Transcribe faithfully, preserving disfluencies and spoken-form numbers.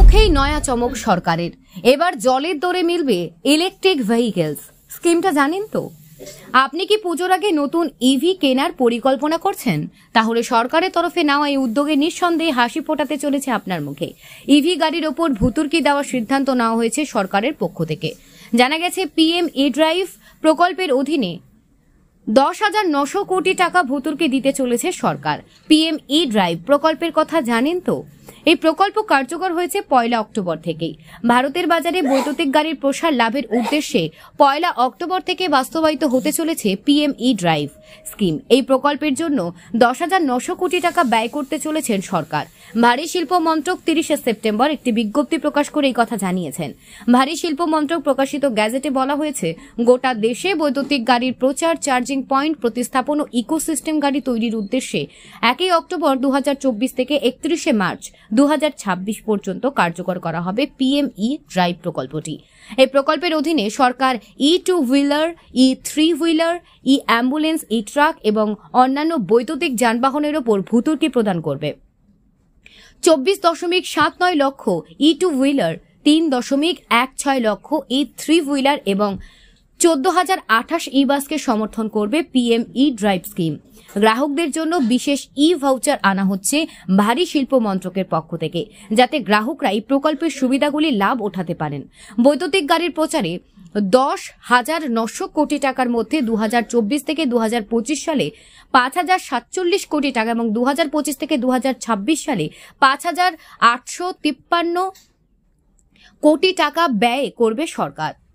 মুখেই নয়া চমক সরকারের। এবার জলের দরে মিলবে ইলেকট্রিক ভেহিকেলস। স্কিমটা জানেন তো? আপনি কি পুজোর আগে নতুন ইভি কেনার পরিকল্পনা করছেন? তাহলে সরকারের তরফে নেওয়া এই উদ্যোগে নিঃসন্দেহে হাসি ফোটাতে চলেছে আপনার মুখে। ইভি গাড়ির ওপর ভুতুর্কি দেওয়ার সিদ্ধান্ত নেওয়া হয়েছে সরকারের পক্ষ থেকে। জানা গেছে, পিএম ই ড্রাইভ প্রকল্পের অধীনে দশ হাজার নশো কোটি টাকা ভুতুর্কি দিতে চলেছে সরকার। পিএম ই ড্রাইভ প্রকল্পের কথা জানেন তো? এই প্রকল্প কার্যকর হয়েছে পয়লা অক্টোবর থেকেই। ভারতের বাজারে বৈদ্যুতিক গাড়ির প্রসার লাভের উদ্দেশ্যে পয়লা অক্টোবর থেকে বাস্তবায়িত হতে চলেছে পিএম ই ড্রাইভ স্কিম। এই প্রকল্পের জন্য দশ হাজার নশো কোটি টাকা ব্যয় করতে চলেছেন সরকার। ভারী শিল্প মন্ত্রক তিরিশে সেপ্টেম্বর একটি বিজ্ঞপ্তি প্রকাশ করে এই কথা জানিয়েছেন। ভারী শিল্প মন্ত্রক প্রকাশিত গ্যাজেটে বলা হয়েছে, গোটা দেশে বৈদ্যুতিক গাড়ির প্রচার, চার্জিং পয়েন্ট প্রতিস্থাপন ও ইকোসিস্টেম গাড়ি তৈরির উদ্দেশ্যে একই অক্টোবর দু হাজার চব্বিশ থেকে একত্রিশে মার্চ দু হাজার ছাব্বিশ পর্যন্ত কার্যকর করা হবে পিএম ই ড্রাইভ প্রকল্পটি। এই প্রকল্পের অধীনে সরকার e two wheeler, e three wheeler, e ambulance, e truck এবং অন্যান্য বৈদ্যুতিক যানবাহনের ওপর ভুতুর্কি প্রদান করবে। চব্বিশ দশমিক সাত নয় লক্ষ ই টু হুইলার, তিন দশমিক এক ছয় লক্ষ ই থ্রি হুইলার এবং চোদ্দ হাজার আঠাশ ই বাসকে সমর্থন করবে পিএম ই ড্রাইভ স্কিম। গ্রাহকদের জন্য বিশেষ ই ভাউচার আনা হচ্ছে ভারী শিল্প মন্ত্রকের পক্ষ থেকে, যাতে গ্রাহকরা এই প্রকল্পের সুবিধাগুলি লাভ ওঠাতে পারেন। বৈদ্যুতিক গাড়ির প্রচারে দশ হাজার নশো কোটি টাকার মধ্যে দু হাজার চব্বিশ থেকে দু হাজার পঁচিশ সালে পাঁচ হাজার সাতচল্লিশ কোটি টাকা এবং দু হাজার পঁচিশ থেকে দু হাজার ছাব্বিশ সালে পাঁচ হাজার আটশো তিপ্পান্ন কোটি টাকা ব্যয় করবে সরকার।